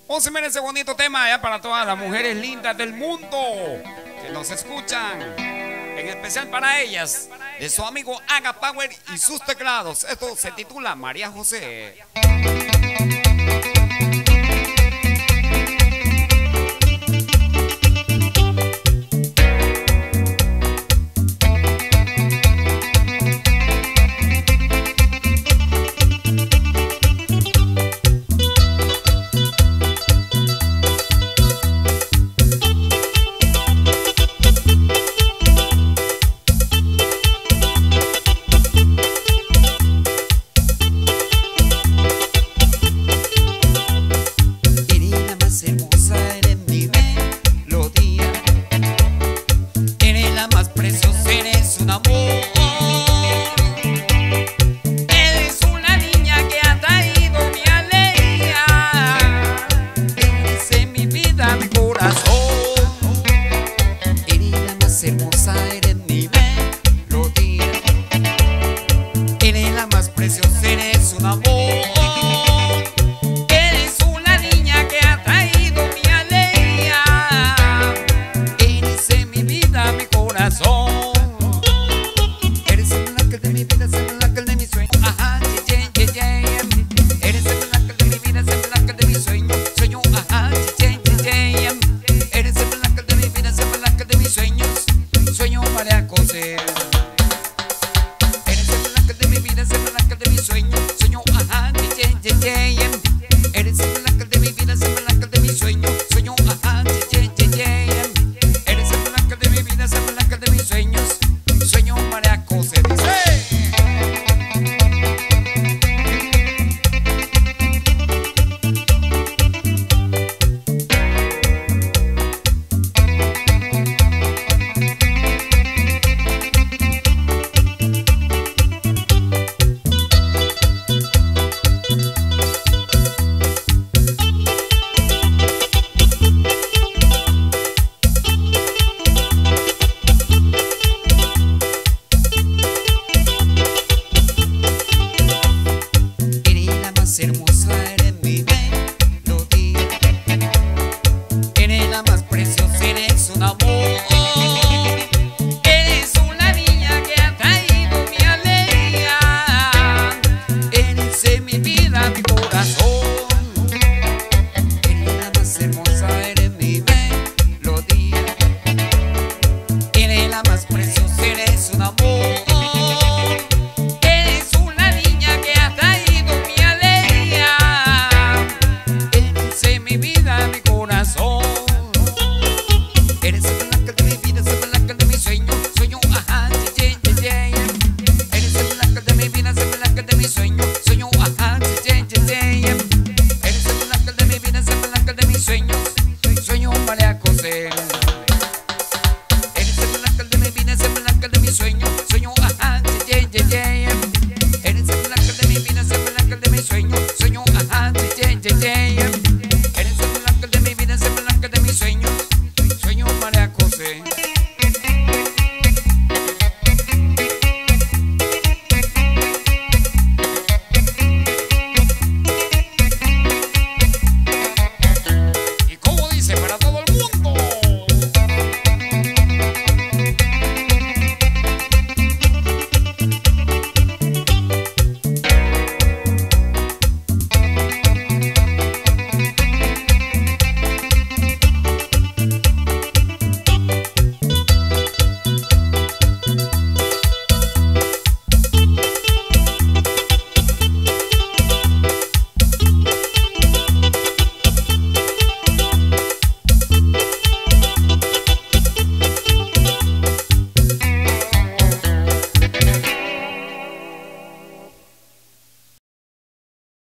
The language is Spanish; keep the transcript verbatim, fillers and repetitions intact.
Vamos a ver ese bonito tema ya para todas las mujeres lindas del mundo que nos escuchan, en especial para ellas, de su amigo Aga Power y sus teclados. Esto se titula María José. Hermosa eres mi melodía, eres la más preciosa, eres un amor, eres una niña que ha traído mi alegría, eres en mi vida, mi corazón, eres el ángel de mi vida, eres el ángel de mi sueño, ajá, yeah, yeah, yeah, yeah. Eres el ángel de mi vida, eres el ángel de mi sueño, sueño, ajá, yeah, yeah, yeah, yeah. Eres el ángel de mi vida, eres el ángel de mis sueños. Sueño María José. Eres el ángel de mi vida, eres el ángel de mi sueño. Sueño, ajá, yeah, yeah, yeah, yeah. Eres el ángel de mi vida, eres el ángel de mi sueño. Sueño, ajá, yeah, yeah, yeah, yeah. Eres el ángel de mi vida, eres el ángel de mis sueños. Sueño María José. Hermosa eres mi melodía, eres la más preciosa, eres un amor, eres una niña que ha traído mi alegría, eres en mi vida, mi corazón, eres la más hermosa, eres mi melodía, eres la más preciosa, eres un amor. Eres el ángel de mi vida, eres el ángel de mi sueño, sueño, ajá, yeah, yeah, yeah, yeah. Eres el ángel de mi vida, eres el ángel de mi sueño, sueño, ajá, yeah, yeah, yeah, yeah. Eres el ángel de mi vida, eres el ángel de mis sueños, sueño María José. Eres el ángel de mi vida, eres el ángel de mi sueño, sueño, ajá, yeah, yeah, yeah, yeah. Eres el ángel de mi vida, eres el ángel de mi sueño, sueño, ajá, yeah, yeah, yeah, yeah.